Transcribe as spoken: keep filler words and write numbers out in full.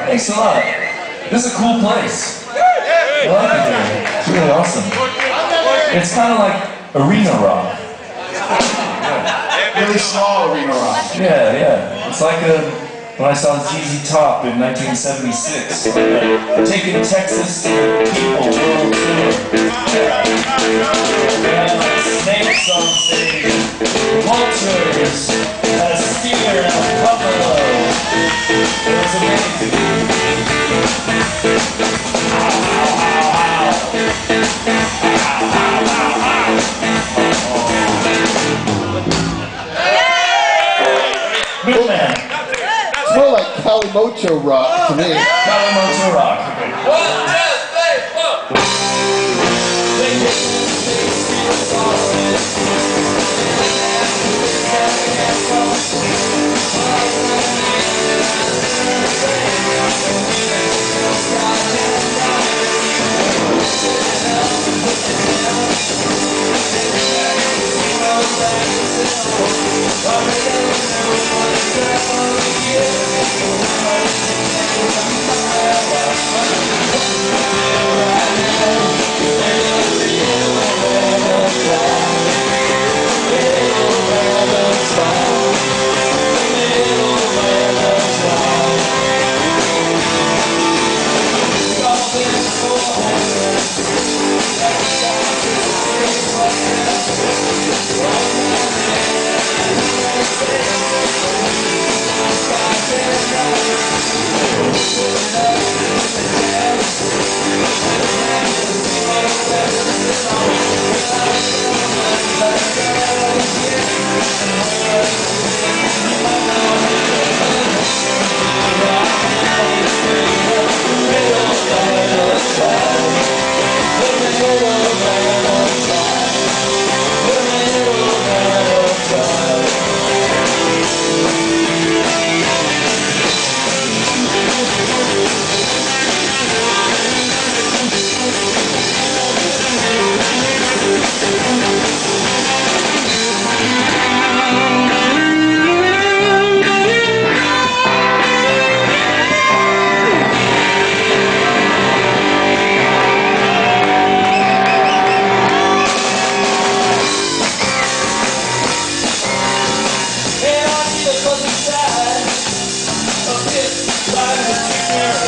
Thanks a lot. This is a cool place. I like it here. It's really awesome. It's kind of like arena rock. Really small arena rock. Yeah, yeah. It's like a, when I saw Z Z Top in nineteen seventy-six. Taking Texas to the people world tour. Yeah, like snakes on stage. Vultures. And a steer and a buffalo. It was amazing. Good man. It's more like Calimocho rock to me. Calimocho rock. One, two, three, four. Fuzzy side of this life is